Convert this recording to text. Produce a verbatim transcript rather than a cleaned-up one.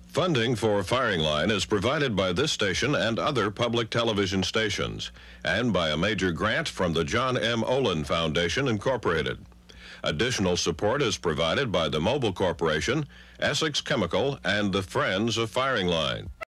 Funding for Firing Line is provided by this station and other public television stations, and by a major grant from the John M. Olin Foundation, Incorporated. Additional support is provided by the Mobil Corporation, Essex Chemical, and the Friends of Firing Line.